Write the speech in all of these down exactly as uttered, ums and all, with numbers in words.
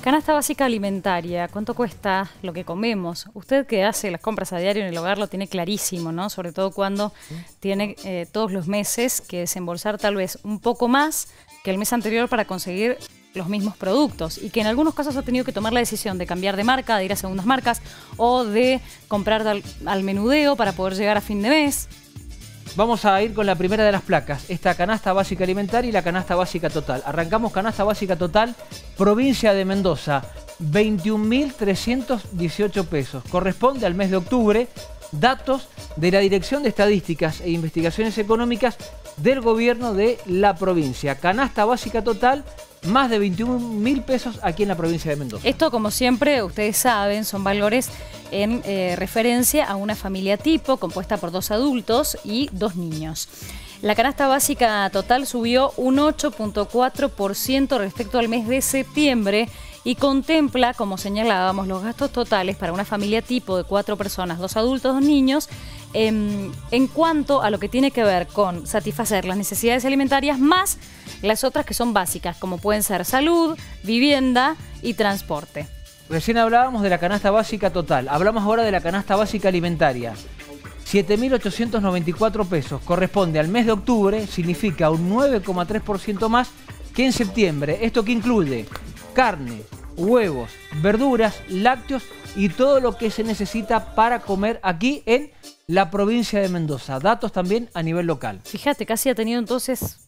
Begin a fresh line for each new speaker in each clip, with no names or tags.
canasta básica alimentaria, ¿cuánto cuesta lo que comemos? Usted que hace las compras a diario en el hogar lo tiene clarísimo, ¿no? Sobre todo cuando tiene eh, todos los meses que desembolsar tal vez un poco más que el mes anterior para conseguir los mismos productos y que en algunos casos ha tenido que tomar la decisión de cambiar de marca, de ir a segundas marcas o de comprar al, al menudeo para poder llegar a fin de mes.
Vamos a ir con la primera de las placas, esta canasta básica alimentaria y la canasta básica total. Arrancamos canasta básica total, provincia de Mendoza, veintiún mil trescientos dieciocho pesos. Corresponde al mes de octubre, datos de la Dirección de Estadísticas e Investigaciones Económicas del gobierno de la provincia. Canasta básica total, más de veintiún mil pesos aquí en la provincia de Mendoza.
Esto, como siempre, ustedes saben, son valores en eh, referencia a una familia tipo compuesta por dos adultos y dos niños. La canasta básica total subió un ocho punto cuatro por ciento respecto al mes de septiembre y contempla, como señalábamos, los gastos totales para una familia tipo de cuatro personas, dos adultos, dos niños, en, en cuanto a lo que tiene que ver con satisfacer las necesidades alimentarias más las otras que son básicas, como pueden ser salud, vivienda y transporte.
Recién hablábamos de la canasta básica total, hablamos ahora de la canasta básica alimentaria. siete mil ochocientos noventa y cuatro pesos, corresponde al mes de octubre, significa un nueve coma tres por ciento más que en septiembre. Esto que incluye carne, huevos, verduras, lácteos y todo lo que se necesita para comer aquí en la provincia de Mendoza. Datos también a nivel local.
Fíjate, casi ha tenido entonces,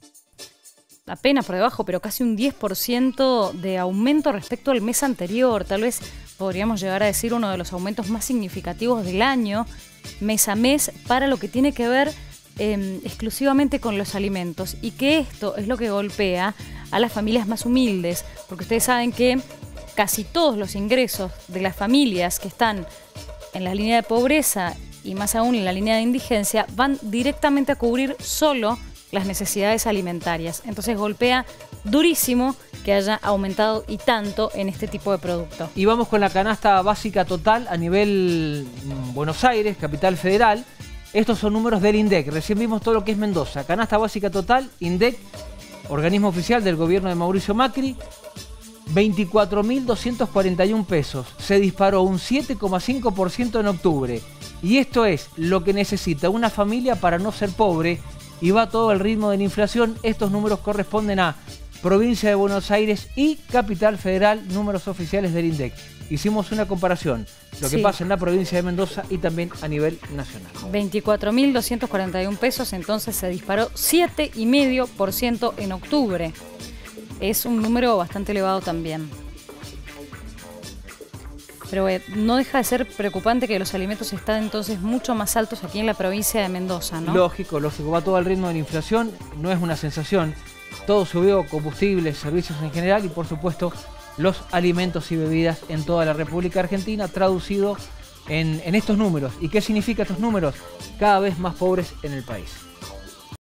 apenas por debajo, pero casi un diez por ciento de aumento respecto al mes anterior. Tal vez podríamos llegar a decir uno de los aumentos más significativos del año, mes a mes, para lo que tiene que ver eh, exclusivamente con los alimentos. Y que esto es lo que golpea a las familias más humildes, porque ustedes saben que casi todos los ingresos de las familias que están en la línea de pobreza y más aún en la línea de indigencia van directamente a cubrir solo las necesidades alimentarias. Entonces golpea durísimo que haya aumentado y tanto en este tipo de producto.
Y vamos con la canasta básica total a nivel Buenos Aires, capital federal. Estos son números del INDEC. Recién vimos todo lo que es Mendoza. Canasta básica total, INDEC, organismo oficial del gobierno de Mauricio Macri, veinticuatro mil doscientos cuarenta y un pesos. Se disparó un siete coma cinco por ciento en octubre. Y esto es lo que necesita una familia para no ser pobre y va todo al ritmo de la inflación. Estos números corresponden a provincia de Buenos Aires y capital federal, números oficiales del INDEC. Hicimos una comparación, lo que sí pasa en la provincia de Mendoza y también a nivel nacional.
veinticuatro mil doscientos cuarenta y un pesos, entonces se disparó siete coma cinco por ciento en octubre. Es un número bastante elevado también. Pero eh, no deja de ser preocupante que los alimentos están entonces mucho más altos aquí en la provincia de Mendoza, ¿no?
Lógico, lógico. Va todo al ritmo de la inflación. No es una sensación. Todo subió, combustibles, servicios en general y por supuesto los alimentos y bebidas en toda la República Argentina, traducido en, en estos números. ¿Y qué significa estos números? Cada vez más pobres en el país.